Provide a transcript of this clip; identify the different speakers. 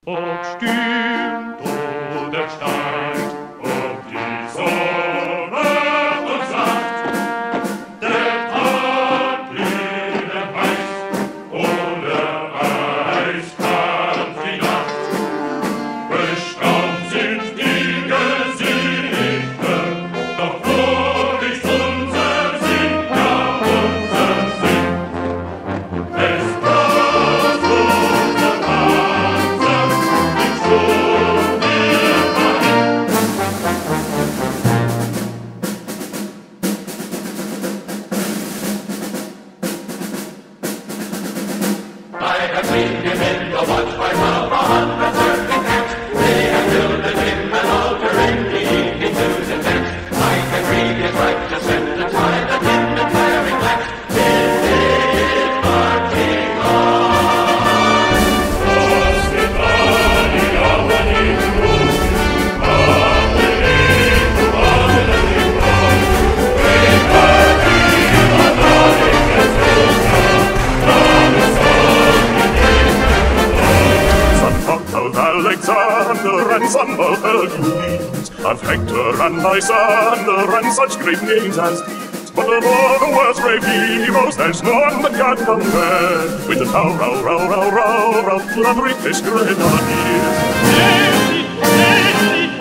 Speaker 1: Ob stürmt oder steigt, ob die Sonne uns sagt, der Tag blieb heiß oder eiskalt die Nacht. Bestaunt sind die Gesichter, doch wo ist unser Sinn, ja unser Sinn. Es braucht unser Panzer im Sturm immerhin. I have seen him in the watch by some 130 cats. They have builded him an altar in the evening to the dance. I can read his righteous sentence by the dim and flaring lights. This is marching on. Ospitali avani tutti, avveni tu avveni tu. Pregati amare
Speaker 2: Of Alexander and son of Hercules, of Hector and Lysander and such great names as these. But of all the world's brave heroes, there's none that can compare with the row, clever fish grenadiers.